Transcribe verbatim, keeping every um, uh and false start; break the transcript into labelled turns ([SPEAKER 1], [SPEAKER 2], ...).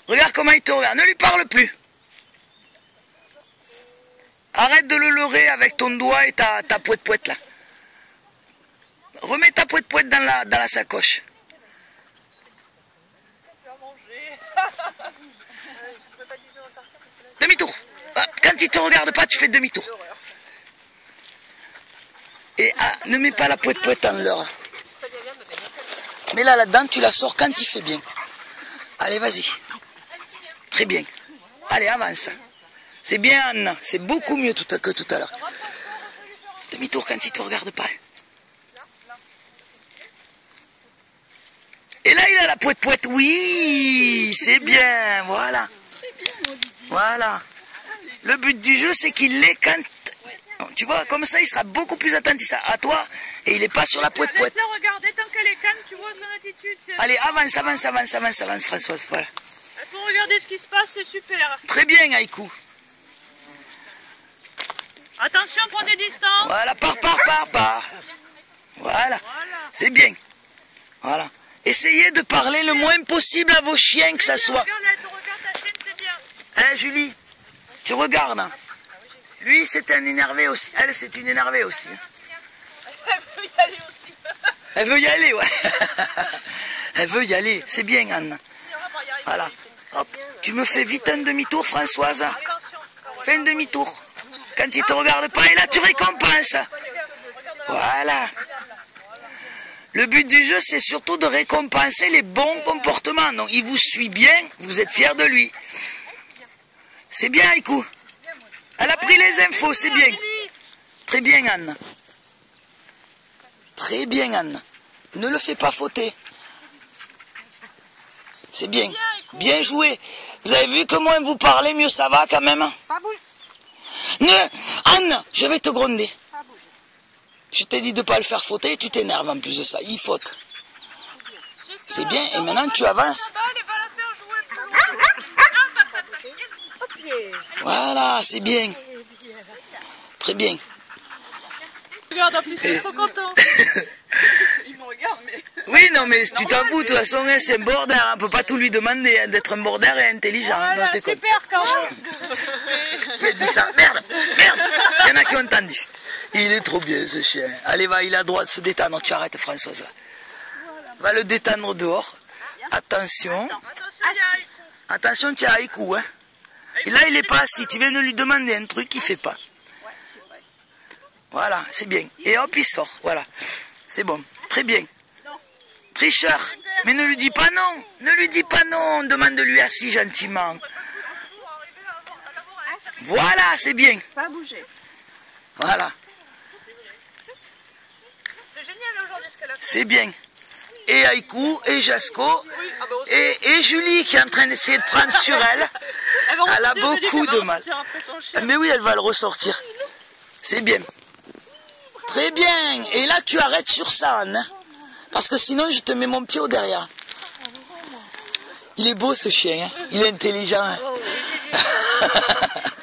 [SPEAKER 1] Regarde comment il te regarde. Ne lui parle plus. Arrête de le leurrer avec ton doigt et ta, ta pouette-pouette là. Remets ta pouette-pouette dans la, dans la sacoche. Demi-tour. Quand il te regarde pas, tu fais demi-tour. Et ah, ne mets pas la pouette-pouette en leurre. Mais là, là-dedans, tu la sors quand il fait bien. Allez, vas-y. Très bien. Allez, avance. C'est bien, Anna. C'est beaucoup mieux tout à, que tout à l'heure. Demi-tour quand il ne te regarde pas. Et là, il a la pouette-pouette. Oui, c'est bien. Voilà. Voilà. Le but du jeu, c'est qu'il l'est quand... Tu vois, comme ça, il sera beaucoup plus attentif à toi et il n'est pas sur la pouette-pouette.
[SPEAKER 2] Laisse-la regarder tant qu'elle est calme, tu vois son attitude.
[SPEAKER 1] Allez, avance, avance, avance, avance, avance, Françoise. Voilà.
[SPEAKER 2] Pour regarder ce qui se passe, c'est super.
[SPEAKER 1] Très bien, Haïkou.
[SPEAKER 2] Attention, prends des distances.
[SPEAKER 1] Voilà, par, par, par, par. Voilà. Voilà. C'est bien. Voilà. Essayez de parler le moins possible à vos chiens, que ça soit.
[SPEAKER 2] Regarde, là, tu regardes ta chienne, c'est bien.
[SPEAKER 1] Hein, Julie? Tu regardes. Hein. Lui, c'est un énervé aussi. Elle, c'est une énervée aussi.
[SPEAKER 2] Elle veut y aller aussi.
[SPEAKER 1] Elle veut y aller, ouais. Elle veut y aller. C'est bien, Anne. Voilà. Hop. Tu me fais vite un demi-tour, Françoise. Fais un demi-tour. Quand il ne te regarde pas, et là, tu récompenses. Voilà. Le but du jeu, c'est surtout de récompenser les bons comportements. Donc, il vous suit bien, vous êtes fiers de lui. C'est bien, Haïkou. Elle a pris les infos, c'est bien. Très bien, Anne. Très bien, Anne. Ne le fais pas fauter. C'est bien. Bien joué. Vous avez vu que moins vous parlez, mieux ça va quand même. Ne, Anne, je vais te gronder. Je t'ai dit de ne pas le faire fauter et tu t'énerves en plus de ça. Il faute. C'est bien. Et maintenant, tu avances. Voilà, c'est bien. Très bien.
[SPEAKER 2] Regarde, en plus, il est trop content.
[SPEAKER 3] Il me regarde, mais...
[SPEAKER 1] Oui, non, mais tu t'en fous. De toute façon, c'est un border. On ne peut pas tout lui demander hein, d'être un border et intelligent.
[SPEAKER 2] Voilà,
[SPEAKER 1] non, je déconne.
[SPEAKER 2] super quand même.
[SPEAKER 1] Qui a dit ça? Merde, merde. Il y en a qui ont entendu. Il est trop bien, ce chien. Allez, va, il a le droit de se détendre. Tu arrêtes, Françoise. Va le détendre dehors. Attention. Attention, tu as Haïkou, hein. Et là, il n'est pas assis. Tu viens de lui demander un truc qu'il ne fait pas. Voilà, c'est bien. Et hop, il sort. Voilà. C'est bon. Très bien. Tricheur. Mais ne lui dis pas non. Ne lui dis pas non. Demande-lui assis gentiment. Voilà, c'est bien.
[SPEAKER 3] Pas bouger.
[SPEAKER 1] Voilà.
[SPEAKER 2] C'est génial aujourd'hui ce qu'elle a fait.
[SPEAKER 1] C'est bien. Et Haïkou, et Jasco, et, et Julie qui est en train d'essayer de prendre sur elle. Elle, elle a beaucoup de mal. Mais oui, elle va le ressortir. C'est bien. Très bien. Et là, tu arrêtes sur ça, Anne. Hein, parce que sinon, je te mets mon pied au derrière. Il est beau, ce chien. Hein, il est intelligent. Hein.